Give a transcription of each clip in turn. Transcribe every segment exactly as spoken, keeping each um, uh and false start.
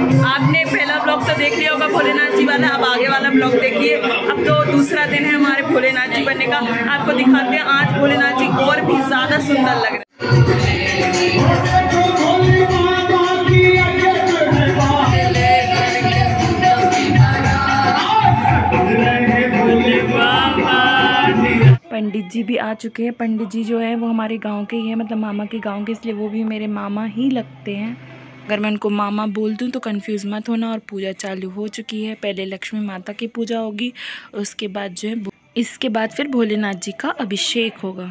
आपने पहला ब्लॉग तो देख लिया होगा भोलेनाथ जी वाला, अब आगे वाला ब्लॉग देखिए। अब तो दूसरा दिन है हमारे भोलेनाथ जी बनने का। आपको दिखाते हैं आज भोलेनाथ जी और भी ज्यादा सुंदर लग रहे हैं। पंडित जी भी आ चुके हैं। पंडित जी जो है वो हमारे गांव के ही है, मतलब मामा के गांव के, इसलिए वो भी मेरे मामा ही लगते हैं। अगर मैं उनको मामा बोल दूं तो कंफ्यूज मत होना। और पूजा चालू हो चुकी है। पहले लक्ष्मी माता की पूजा होगी, उसके बाद जो है इसके बाद फिर भोलेनाथ जी का अभिषेक होगा।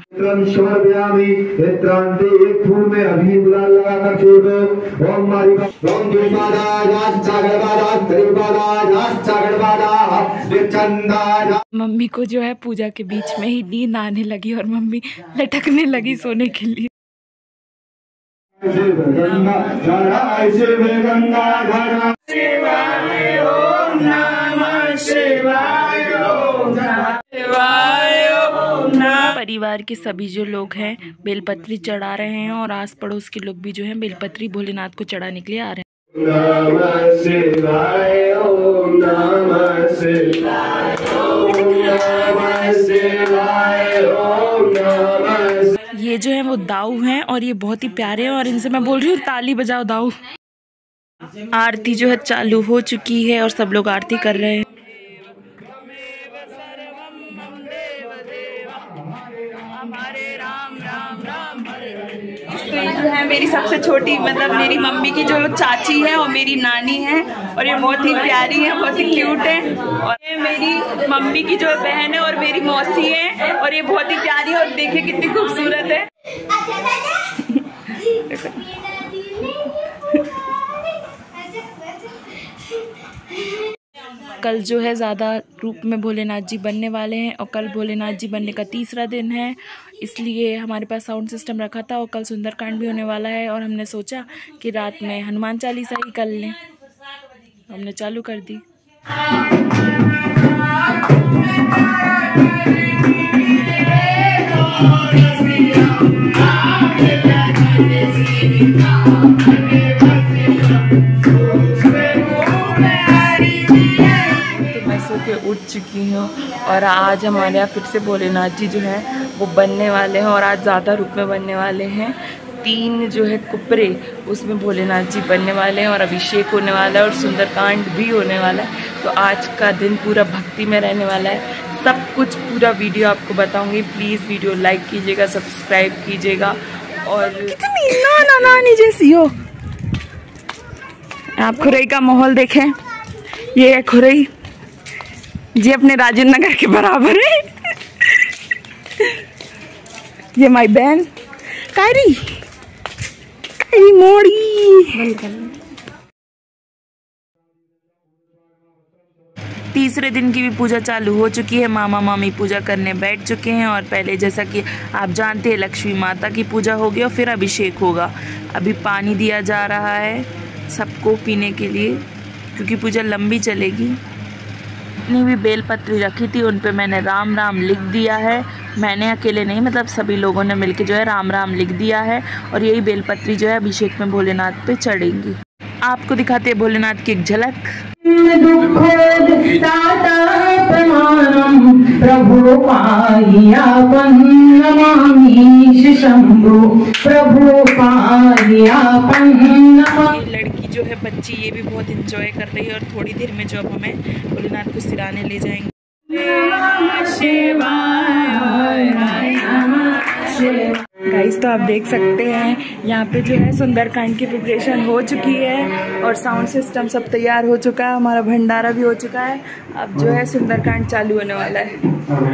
मम्मी को जो है पूजा के बीच में ही नींद आने लगी और मम्मी लटकने लगी सोने के लिए। परिवार के सभी जो लोग हैं बेलपत्री चढ़ा रहे हैं और आस पड़ोस के लोग भी जो हैं बेलपत्री भोलेनाथ को चढ़ाने के लिए आ रहे हैं। नमः शिवाय ओम नमः शिवाय ओम नमः शिवाय ओम नमः। ये जो है वो दाऊ हैं और ये बहुत ही प्यारे हैं और इनसे मैं बोल रही हूँ ताली बजाओ दाऊ। आरती जो है चालू हो चुकी है और सब लोग आरती कर रहे हैं। जो है मेरी सबसे छोटी, मतलब मेरी मम्मी की जो चाची है और मेरी नानी है और ये बहुत ही प्यारी है, बहुत ही क्यूट है। और ये मेरी मम्मी की जो बहन है और मेरी मौसी है और ये बहुत ही प्यारी है और देखिए कितनी खूबसूरत है। कल जो है ज़्यादा रूप में भोलेनाथ जी बनने वाले हैं और कल भोलेनाथ जी बनने का तीसरा दिन है, इसलिए हमारे पास साउंड सिस्टम रखा था और कल सुंदरकांड भी होने वाला है और हमने सोचा कि रात में हनुमान चालीसा ही कर लें। हमने चालू कर दी। के उठ चुकी हूँ और आज हमारे यहाँ फिर से भोलेनाथ जी जो है वो बनने वाले हैं और आज ज़्यादा रूप में बनने वाले हैं। तीन जो है कुपरे उसमें भोलेनाथ जी बनने वाले हैं और अभिषेक होने वाला है और सुंदरकांड भी होने वाला है। तो आज का दिन पूरा भक्ति में रहने वाला है। सब कुछ पूरा वीडियो आपको बताऊंगी। प्लीज़ वीडियो लाइक कीजिएगा, सब्सक्राइब कीजिएगा। और कितनी नाना नानी जैसी हो आप। खुरई का माहौल देखें, ये है खुरई जी, अपने राजेंद्र नगर के बराबर है। ये माई बहन कायरी कायरी मोड़ी। तीसरे दिन की भी पूजा चालू हो चुकी है। मामा मामी पूजा करने बैठ चुके हैं और पहले जैसा कि आप जानते हैं लक्ष्मी माता की पूजा होगी और फिर अभिषेक होगा। अभी पानी दिया जा रहा है सबको पीने के लिए क्योंकि पूजा लंबी चलेगी। जितनी भी बेलपत्री रखी थी उन पे मैंने राम राम लिख दिया है। मैंने अकेले नहीं, मतलब सभी लोगों ने मिलके जो है राम राम लिख दिया है और यही बेलपत्री जो है अभिषेक में भोलेनाथ पे चढ़ेंगी। आपको दिखाते हैं भोलेनाथ की एक झलक। प्रभु पायापन नमामि शंभो प्रभु पायापन। ये लड़की जो है बच्ची ये भी बहुत एंजॉय कर रही है और थोड़ी देर में जो अब हमें भोलेनाथ को सिराने ले जाएंगे। गाइस तो आप देख सकते हैं यहाँ पे जो है सुंदरकांड की प्रिपरेशन हो चुकी है और साउंड सिस्टम सब तैयार हो चुका है। हमारा भंडारा भी हो चुका है। अब जो है सुंदरकांड चालू होने वाला है।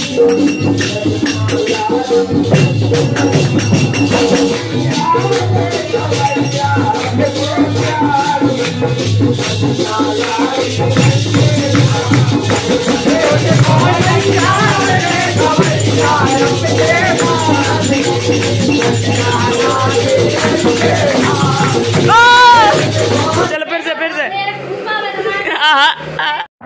चलो फिर से फिर से